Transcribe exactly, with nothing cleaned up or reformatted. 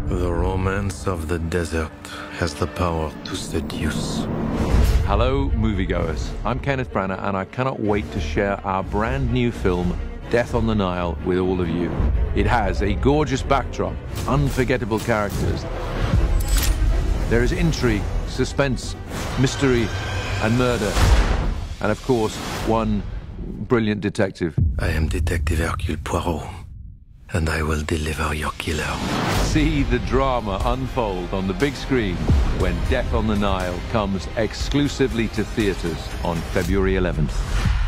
The romance of the desert has the power to seduce. Hello, moviegoers. I'm Kenneth Branagh, and I cannot wait to share our brand new film, Death on the Nile, with all of you. It has a gorgeous backdrop, unforgettable characters. There is intrigue, suspense, mystery, and murder. And of course, one brilliant detective. I am Detective Hercule Poirot, and I will deliver your killer. See the drama unfold on the big screen when Death on the Nile comes exclusively to theaters on February eleventh.